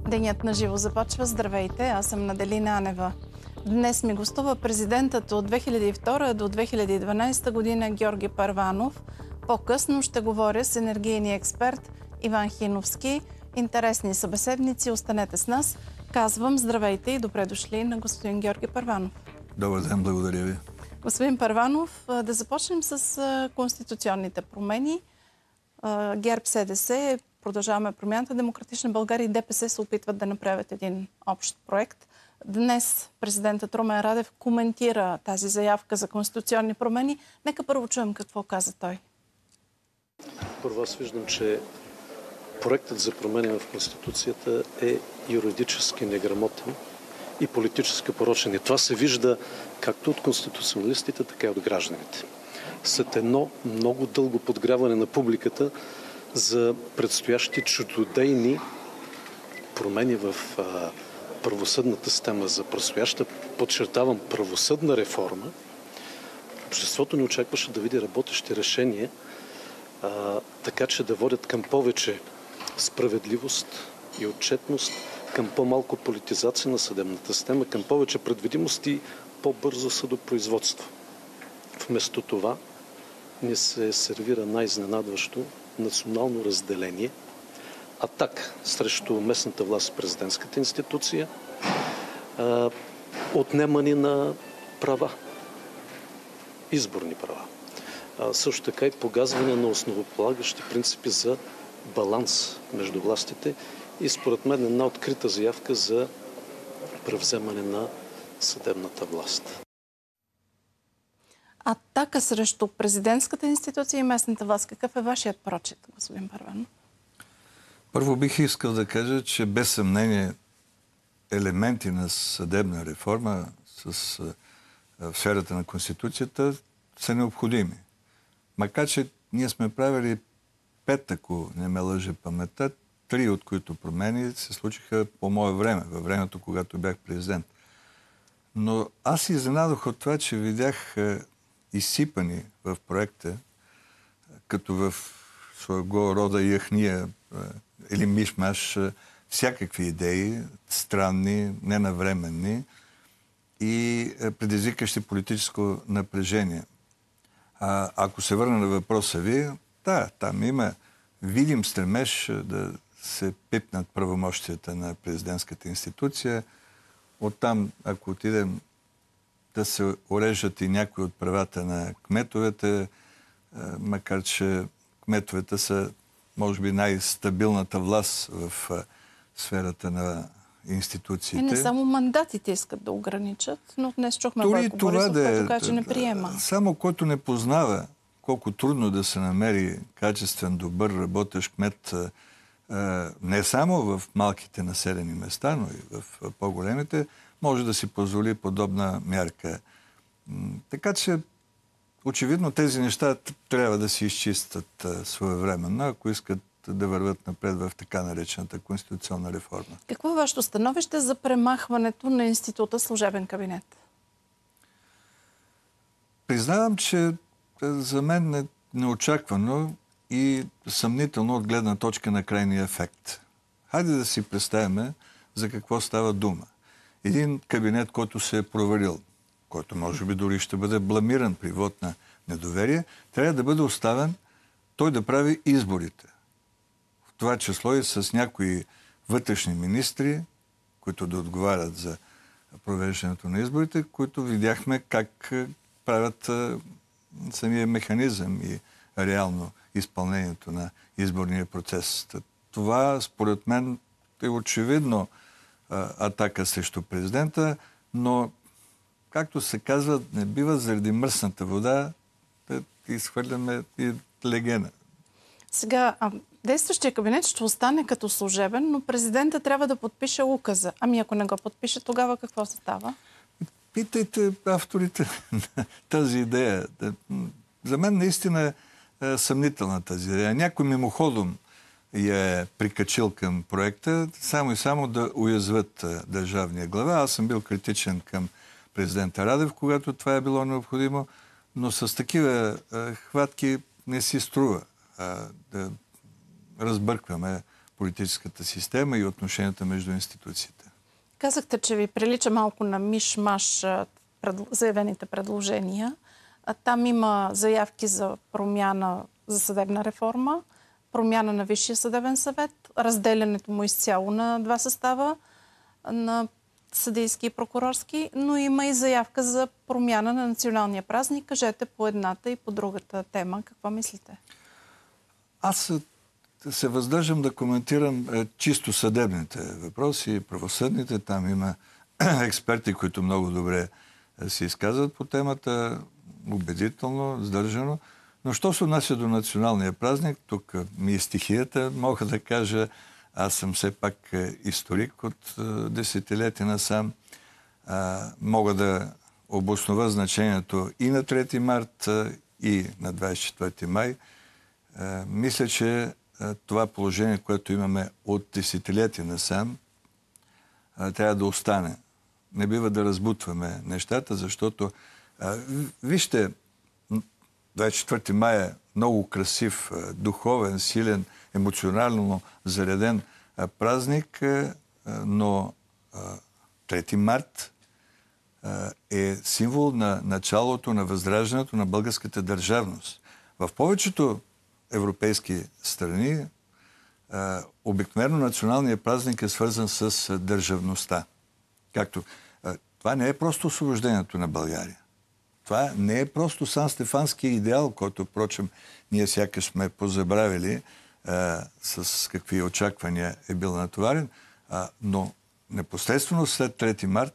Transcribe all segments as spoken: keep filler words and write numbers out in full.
Денят на живо започва. Здравейте, аз съм Наделина Анева. Днес ми гостува президентът от две хиляди и втора до две хиляди и дванадесета година Георги Първанов. По-късно ще говоря с енергийния експерт Иван Хиновски. Интересни събеседници, останете с нас. Казвам здравейте и добре дошли на господин Георги Първанов. Добър ден, благодаря ви. Господин Първанов, да започнем с конституционните промени. ГЕРБ, СДС, Продължаваме промяната, Демократична България и ДПС се опитват да направят един общ проект. Днес президентът Румен Радев коментира тази заявка за конституционни промени. Нека първо чуем какво каза той. Първо аз виждам, че проектът за промени в Конституцията е юридически неграмотен и политически порочен. И това се вижда както от конституционалистите, така и от гражданите. След едно много дълго подгряване на публиката за предстоящи чудодейни промени в а, правосъдната система, за предстояща, подчертавам, правосъдна реформа, обществото не очакваше да види работещи решения, а, така че да водят към повече справедливост и отчетност, към по-малко политизация на съдебната система, към повече предвидимост и по-бързо съдопроизводство. Вместо това ни се сервира най-изненадващо национално разделение, атак срещу местната власт, президентската институция, а, отнемане на права, изборни права. А, също така и погазване на основополагащи принципи за баланс между властите и според мен една открита заявка за превземане на съдебната власт. Атака срещу президентската институция и местната власт. Какъв е вашият прочит, господин Първанов? Първо бих искал да кажа, че без съмнение елементи на съдебна реформа с, в сферата на Конституцията са необходими. Макар че ние сме правили пет, ако не ме лъже паметта, три от които промени се случиха по мое време, във времето, когато бях президент. Но аз се изненадох от това, че видях изсипани в проекта, като в своего рода яхния или мишмаш, всякакви идеи, странни, ненавременни и предизвикащи политическо напрежение. А, ако се върна на въпроса ви, да, там има видим стремеж да се пипнат правомощията на президентската институция. Оттам, ако отидем да се урежат и някои от правата на кметовете, макар че кметовете са, може би, най-стабилната власт в сферата на институциите. И не само мандатите искат да ограничат, но днес чухме Бойко Борисов, да който каза, че не приема. Само който не познава колко трудно да се намери качествен, добър, работещ кмет, не само в малките населени места, но и в по-големите, може да си позволи подобна мярка. Така че, очевидно, тези неща трябва да се изчистят своевременно, ако искат да върват напред в така наречената конституционна реформа. Какво е вашето становище за премахването на института служебен кабинет? Признавам, че за мен е неочаквано и съмнително от гледна точка на крайния ефект. Хайде да си представяме за какво става дума. Един кабинет, който се е провалил, който може би дори ще бъде бламиран при вод на недоверие, трябва да бъде оставен той да прави изборите. В това число и с някои вътрешни министри, които да отговарят за провеждането на изборите, които видяхме как правят самия механизъм и реално изпълнението на изборния процес. Това, според мен, е очевидно атака срещу президента, но, както се казва, не бива заради мръсната вода да изхвърляме и легена. Сега, действащия кабинет ще остане като служебен, но президента трябва да подпише указа. Ами ако не го подпише, тогава какво се става? Питайте авторите на тази идея. За мен наистина е съмнителна тази идея. Някой мимоходом я е прикачил към проекта, само и само да уязвят държавния глава. Аз съм бил критичен към президента Радев, когато това е било необходимо, но с такива хватки не си струва да разбъркваме политическата система и отношенията между институциите. Казахте, че ви прилича малко на миш-маш пред... заявените предложения. А там има заявки за промяна за съдебна реформа, промяна на Висшия съдебен съвет, разделянето му изцяло на два състава, на съдийски и прокурорски, но има и заявка за промяна на националния празник. Кажете по едната и по другата тема. Какво мислите? Аз се въздържам да коментирам чисто съдебните въпроси, правосъдните. Там има експерти, които много добре се изказват по темата, убедително, сдържано. Но що се отнася до националния празник, тук ми е стихията, мога да кажа, аз съм все пак историк от десетилетия насам. Мога да обоснова значението и на трети март, и на двадесет и четвърти май. Мисля, че това положение, което имаме от десетилетия насам, трябва да остане. Не бива да разбутваме нещата, защото вижте, двадесет и четвърти май е много красив, духовен, силен, емоционално зареден празник, но трети март е символ на началото на възраждането на българската държавност. В повечето европейски страни обикновено националният празник е свързан с държавността. Както това не е просто освобождението на България. Това не е просто Сан-Стефанския идеал, който, впрочем, ние сякаш сме позабравили а, с какви очаквания е бил натоварен, а, но непосредствено след трети март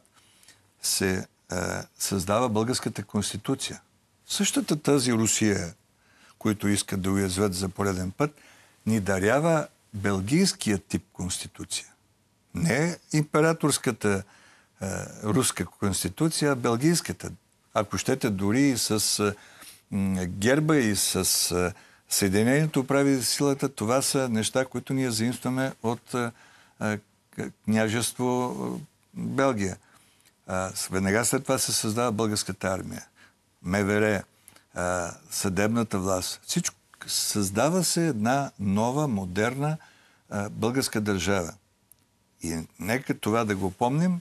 се а, създава българската конституция. Същата тази Русия, които искат да уязвят за пореден път, ни дарява белгийския тип конституция. Не императорската а, руска конституция, а белгийската. Ако щете, дори и с м, герба и с а, Съединението прави силата, това са неща, които ние заимстваме от а, а, княжество а, Белгия. А, веднага след това се създава българската армия, МВР, а, съдебната власт. Всичко създава се една нова, модерна а, българска държава. И нека това да го помним,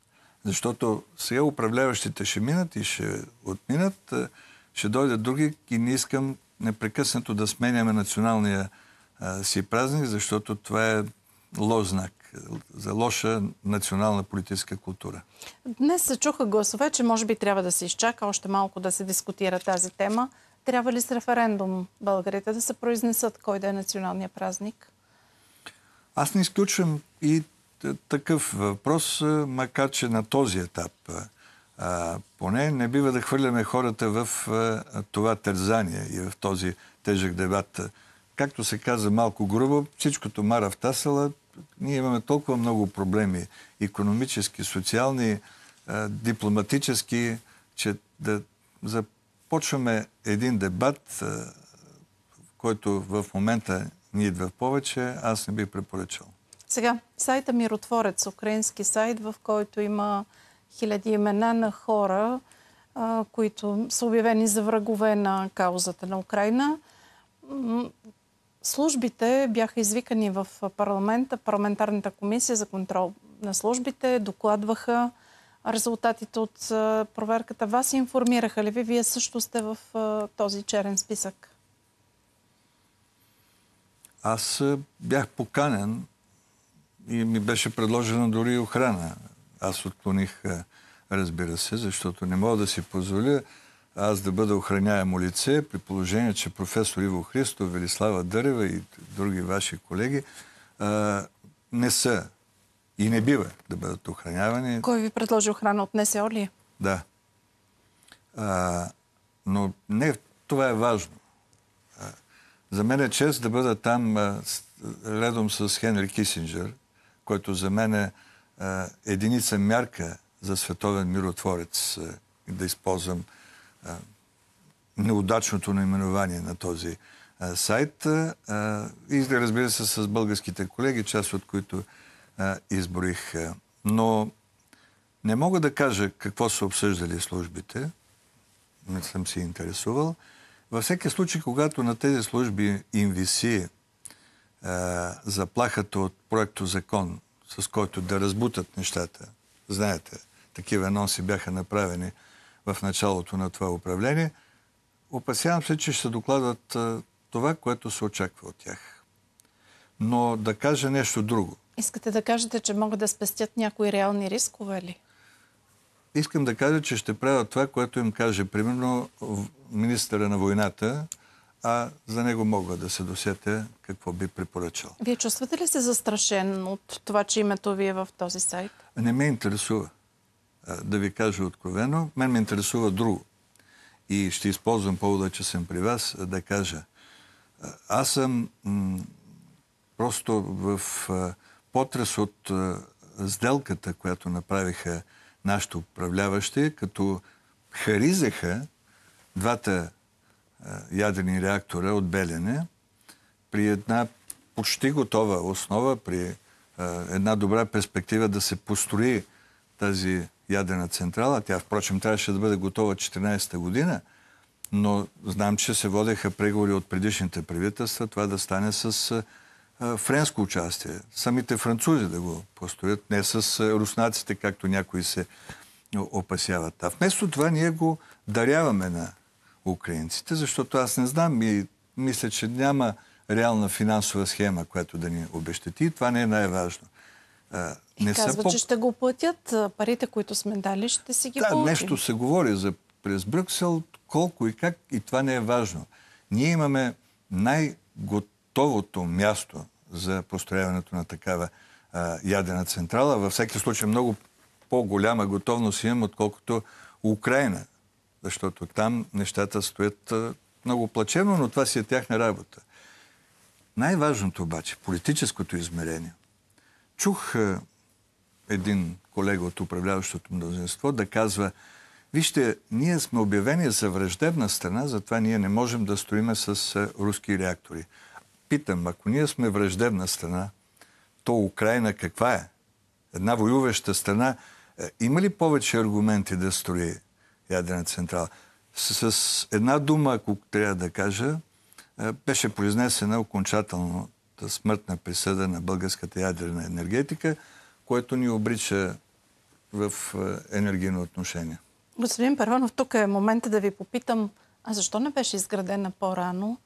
защото сега управляващите ще минат и ще отминат, ще дойдат други и не искам непрекъснато да сменяме националния а, си празник, защото това е лош знак за лоша национална политическа култура. Днес се чуха гласове, че може би трябва да се изчака още малко да се дискутира тази тема. Трябва ли с референдум българите да се произнесат кой да е националния празник? Аз не изключвам и такъв въпрос, макар че на този етап а, поне не бива да хвърляме хората в а, това тързание и в този тежък дебат. Както се каза малко грубо, всичкото мара в тасала. Ние имаме толкова много проблеми, икономически, социални, а, дипломатически, че да започваме един дебат, а, който в момента ни идва повече, аз не бих препоръчал. Сега, сайта Миротворец, украински сайт, в който има хиляди имена на хора, а, които са обявени за врагове на каузата на Украйна. Службите бяха извикани в парламента, парламентарната комисия за контрол на службите, докладваха резултатите от проверката. Вас информираха ли ви? Вие също сте в този черен списък. Аз бях поканен и ми беше предложена дори охрана. Аз отклоних, разбира се, защото не мога да си позволя аз да бъда охраняемо лице, при положение, че професор Иво Христов, Велислава Дърева и други ваши колеги а, не са и не бива да бъдат охранявани. Кой ви предложи охрана от НСО ли? Да. А, но не, това е важно. А, за мен е чест да бъда там а, с, редом с Хенри Кисинджер, който за мен е а, единица мярка за световен миротворец, а, да използвам а, неудачното наименование на този а, сайт. А, и да разбира се с българските колеги, част от които а, изборих. А, но не мога да кажа какво са обсъждали службите. Не съм се интересувал. Във всеки случай, когато на тези служби им виси заплахата от проекто закон, с който да разбутат нещата. Знаете, такива анонси бяха направени в началото на това управление. Опасявам се, че ще докладват а, това, което се очаква от тях. Но да кажа нещо друго. Искате да кажете, че могат да спестят някои реални рискове ли? Искам да кажа, че ще правят това, което им каже, примерно, министъра на войната, а за него мога да се досетя какво би препоръчал. Вие чувствате ли се застрашен от това, че името ви е в този сайт? Не ме интересува. Да ви кажа откровено, мен ме интересува друго. И ще използвам повода, че съм при вас, да кажа. Аз съм м- просто в а, потрес от а, сделката, която направиха нашите управляващи, като харизаха двата а, ядрени реактора от Белене при една почти готова основа, при а, една добра перспектива да се построи тази ядрена централа. Тя, впрочем, трябваше да бъде готова четиринадесета година, но знам, че се водеха преговори от предишните правителства това да стане с а, френско участие. Самите французи да го построят, не с а, руснаците, както някои се опасяват. А вместо това ние го даряваме на украинците, защото аз не знам и мисля, че няма реална финансова схема, която да ни обезщети. И това не е най-важно. И не казва, по... че ще го платят. Парите, които сме дали, ще си ги да, получим. Нещо се говори за през Брюксел, колко и как, и това не е важно. Ние имаме най-готовото място за построяването на такава а, ядрена централа. Във всеки случай много по-голяма готовност имам, отколкото Украина. Защото там нещата стоят а, много плачевно, но това си е тяхна работа. Най-важното обаче, политическото измерение. Чух а, един колега от управляващото мнозинство да казва: вижте, ние сме обявени за враждебна страна, затова ние не можем да строиме с а, руски реактори. Питам, ако ние сме враждебна страна, то Украина каква е? Една воюваща страна. Има ли повече аргументи да строи ядрена централа? С, с една дума, ако трябва да кажа, беше произнесена окончателно смъртна присъда на българската ядрена енергетика, което ни обрича в енергийно отношение. Господин Първанов, тук е момента да ви попитам, а защо не беше изградена по-рано?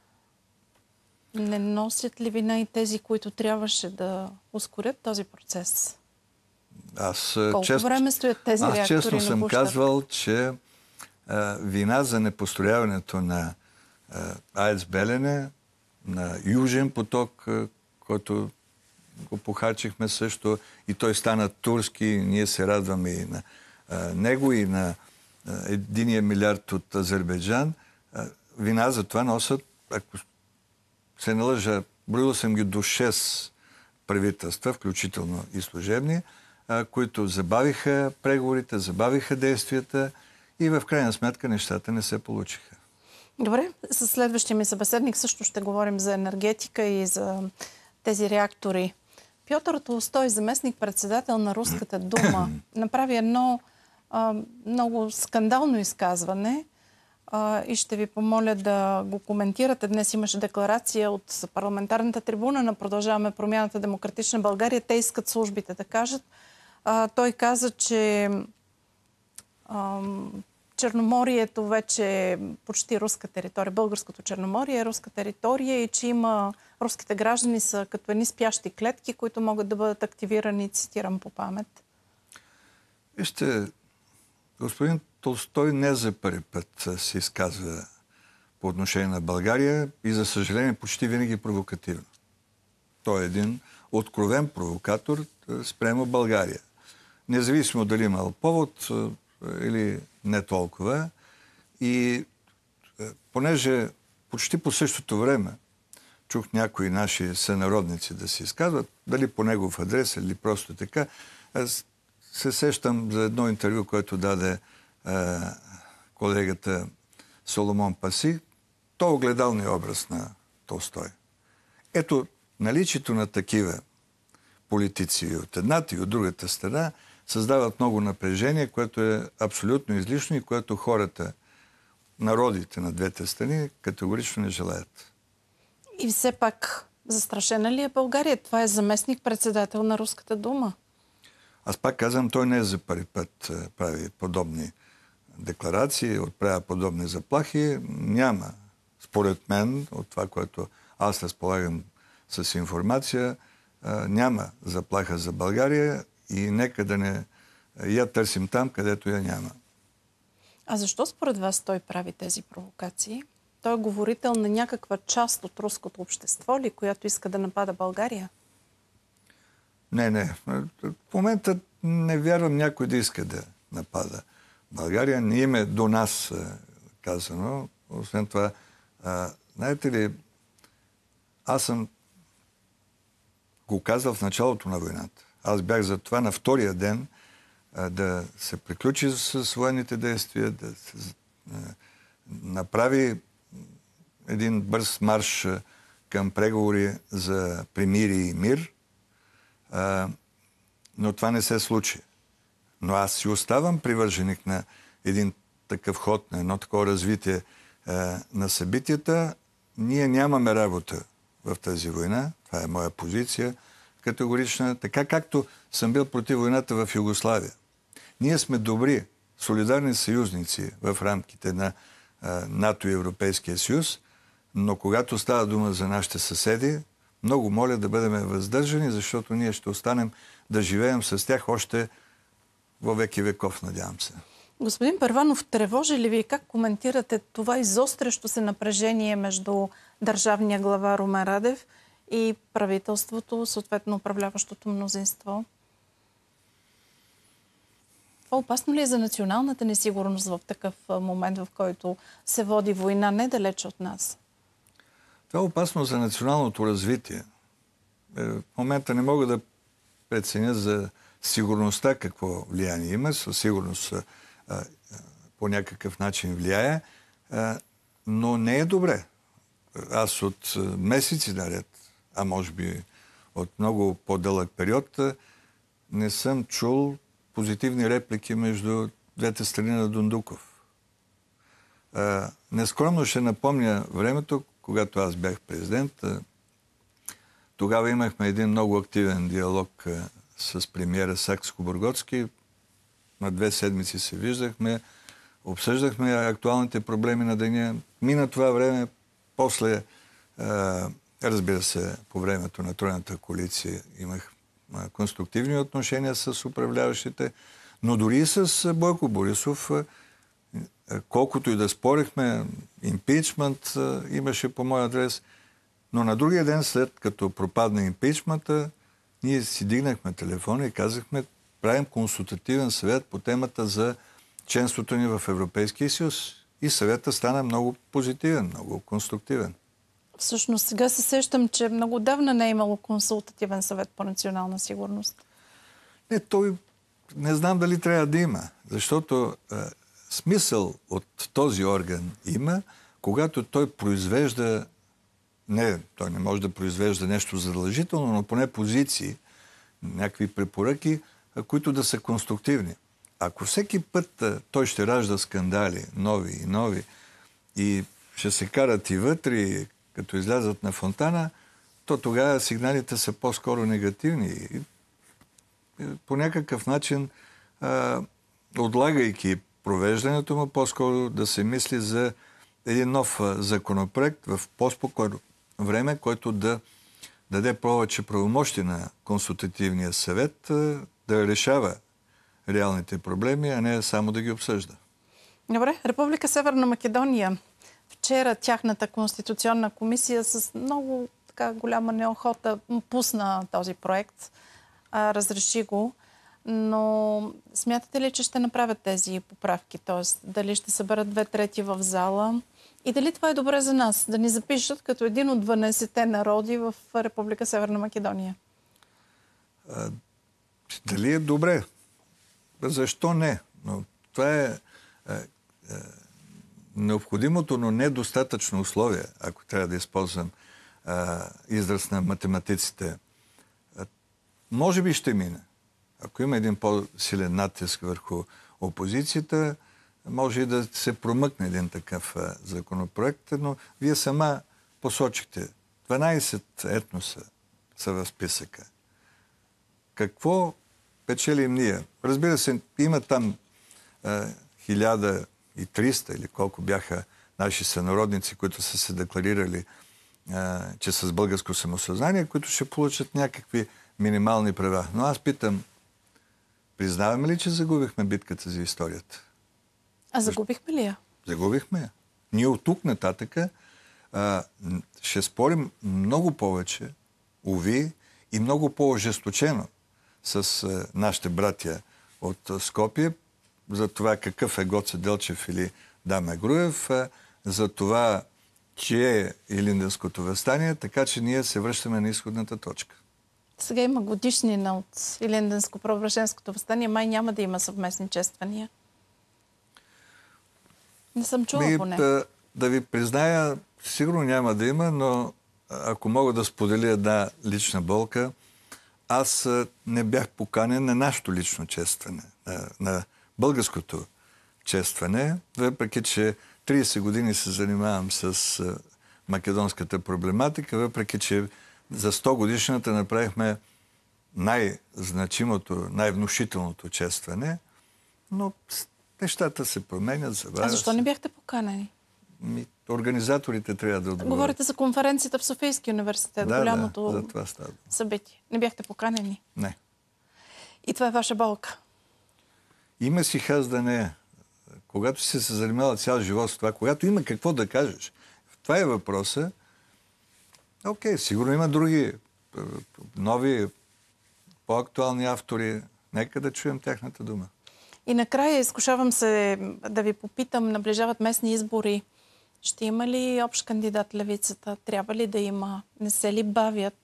Не носят ли вина и тези, които трябваше да ускорят този процес? Аз, Колко чест... време стоят тези Аз реактори? честно съм площадка? казвал, че а, вина за непострояването на а, АЕЦ Белене, на Южен поток, а, който го похарчихме също, и той стана турски, ние се радваме и на а, него, и на а, единия милиард от Азербайджан. А, вина за това носят, ако се не лъжа, броил съм ги до шест правителства, включително и служебни, които забавиха преговорите, забавиха действията и в крайна сметка нещата не се получиха. Добре, със следващия ми събеседник също ще говорим за енергетика и за тези реактори. Пьотър Толстой, заместник-председател на Руската дума, направи едно а, много скандално изказване а, и ще ви помоля да го коментирате. Днес имаше декларация от парламентарната трибуна на Продължаваме промяната Демократична България. Те искат службите да кажат. А, той каза, че а, Черноморието вече е почти руска територия. Българското Черноморие е руска територия и че има руските граждани са като едни спящи клетки, които могат да бъдат активирани, цитирам по памет. Вижте, господин Толстой не за първи път се изказва по отношение на България и, за съжаление, почти винаги провокативно. Той е един откровен провокатор спрямо България. Независимо дали имал повод или не толкова. И понеже почти по същото време чух някои наши сънародници да се изказват, дали по негов адрес или просто така, аз се сещам за едно интервю, което даде е, колегата Соломон Паси. То е огледалният образ на Толстой. Ето, наличието на такива политици от едната и от другата страна създават много напрежение, което е абсолютно излишно и което хората, народите на двете страни категорично не желаят. И все пак Застрашена ли е България? Това е заместник-председател на Руската дума. Аз пак казвам, той не е за първи път прави подобни декларации, отправя подобни заплахи. Няма. Според мен, от това, което аз разполагам с информация, няма заплаха за България и нека да не я търсим там, където я няма. А защо според вас той прави тези провокации? Той е говорител на някаква част от руското общество ли, която иска да напада България? Не, не. В момента не вярвам някой да иска да напада България. Не им е до нас казано. Освен това, а, знаете ли, аз съм го казал в началото на войната. Аз бях за това на втория ден а, да се приключи с военните действия, да се а, направи един бърз марш а, към преговори за примирие и мир. А, но това не се случи. Но аз си оставам привърженик на един такъв ход, на едно такова развитие а, на събитията. Ние нямаме работа в тази война. Това е моя позиция категорична. Така както съм бил против войната в Югославия. Ние сме добри, солидарни съюзници в рамките на а, НАТО и Европейския съюз, но когато става дума за нашите съседи, много моля да бъдем въздържани, защото ние ще останем да живеем с тях още във веки веков, надявам се. Господин Първанов, тревожи ли ви как коментирате това изострящо се напрежение между държавния глава Румен Радев и правителството, съответно управляващото мнозинство? Това опасно ли е за националната несигурност в такъв момент, в който се води война недалеч от нас? Това е опасно за националното развитие. В момента не мога да преценя за сигурността какво влияние има. Със сигурност по някакъв начин влияе, но не е добре. Аз от месеци наред, а може би от много по-дълъг период, не съм чул позитивни реплики между двете страни на Дондуков. Нескромно ще напомня времето, когато аз бях президент. Тогава имахме един много активен диалог с премиера Сакскобургготски. На две седмици се виждахме, обсъждахме актуалните проблеми на деня. Мина това време, после, разбира се, по времето на Тройната коалиция имах конструктивни отношения с управляващите, но дори и с Бойко Борисов, колкото и да спорихме, импичмент имаше по мой адрес, но на другия ден, след като пропадна импичмента, ние си дигнахме телефона и казахме, правим консултативен съвет по темата за членството ни в Европейския съюз. И съветът стана много позитивен, много конструктивен. Всъщност, сега се сещам, че много давна не е имало консултативен съвет по национална сигурност. Не, той не знам дали трябва да има, защото е, смисъл от този орган има, когато той произвежда, не, той не може да произвежда нещо задължително, но поне позиции, някакви препоръки, които да са конструктивни. Ако всеки път той ще ражда скандали, нови и нови, и ще се карат и вътре, като излязат на фонтана, то тогава сигналите са по-скоро негативни. И по някакъв начин, а, отлагайки провеждането му, по-скоро да се мисли за един нов законопроект в по-спокойно време, който да даде повече правомощи на консултативния съвет, да решава реалните проблеми, а не само да ги обсъжда. Добре. Република Северна Македония. Вчера тяхната конституционна комисия с много така голяма неохота пусна този проект, а, разреши го, но смятате ли, че ще направят тези поправки? Тоест, дали ще съберат две трети в зала? И дали това е добре за нас? Да ни запишат като един от дванадесетте народи в Република Северна Македония? А, дали е добре? Защо не? Но това е, е, е необходимото, но недостатъчно условие, ако трябва да използвам е, израз на математиците. Е, може би ще мине. Ако има един по-силен натиск върху опозицията, може и да се промъкне един такъв е, законопроект, но вие сама посочихте дванайсет етноса са в списъка. Какво печелим ние? Разбира се, има там хиляда и триста или колко бяха наши сънародници, които са се декларирали, а, че са с българско самосъзнание, които ще получат някакви минимални права. Но аз питам, признаваме ли, че загубихме битката за историята? А загубихме ли я? Загубихме я. Ние от тук нататъка а, ще спорим много повече, уви, и много по-ожесточено с а, нашите братя от а, Скопие, за това какъв е Гоце Делчев или Даме Груев, а, за това, че е Илинденското въстание, така че ние се връщаме на изходната точка. Сега има годишнина от Илинденско-Преображенското въстание. Май няма да има съвместни чествания. Не съм чула Ми, поне. Да, да ви призная, сигурно няма да има, но ако мога да споделя една лична болка, аз не бях поканен на нашето лично честване, на, на българското честване, въпреки че трийсет години се занимавам с македонската проблематика, въпреки че за сто годишната направихме най-значимото, най-внушителното честване, но нещата се променят, забавят. А защо не бяхте поканени? Ми, организаторите трябва да отговорят. Говорите за конференцията в Софийския университет, да, голямото да, за това става. събитие. Не бяхте поканени? Не. И това е ваша болка? Има си хаз да не е. Когато си се занимава цял живот с това, когато има какво да кажеш, това е въпроса. Окей, сигурно има други нови, по-актуални автори. Нека да чуем тяхната дума. И накрая изкушавам се да ви попитам, наближават местни избори. Ще има ли общ кандидат левицата? Трябва ли да има? Не се ли бавят?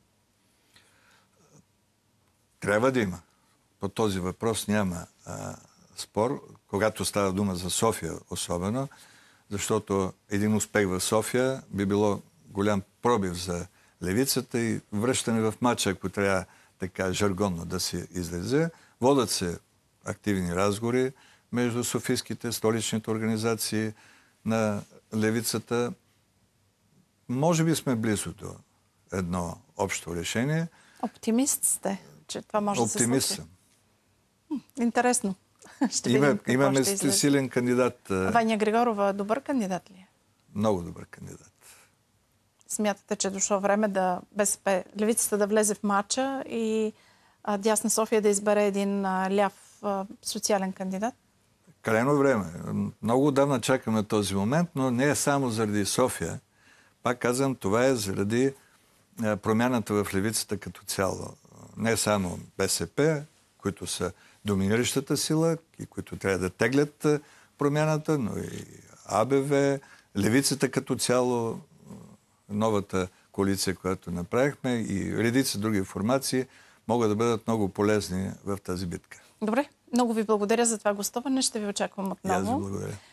Трябва да има. По този въпрос няма а, спор, когато става дума за София особено, защото един успех в София би било голям пробив за левицата и връщане в матча, ако трябва така жаргонно да се излезе. Водят се активни разговори между софийските, столичните организации на левицата. Може би сме близо до едно общо решение. Оптимист сте, че това може да се случи? Оптимист съм. Интересно. Ще Има, видим какво имаме ще излезе. силен кандидат. Ваня Григорова добър кандидат ли е? Много добър кандидат. Смятате, че е дошло време да БСП, левицата да влезе в матча и а, Дясна София да избере един а, ляв а, социален кандидат? Крайно време. Много отдавна чакаме този момент, но не е само заради София. Пак казвам, това е заради а, промяната в левицата като цяло. Не само БСП, които са доминиращата сила и които трябва да теглят а, промяната, но и АБВ, левицата като цяло, новата коалиция, която направихме и редица други формации могат да бъдат много полезни в тази битка. Добре, много ви благодаря за това гостуване. Ще ви очаквам отново. И аз ви благодаря.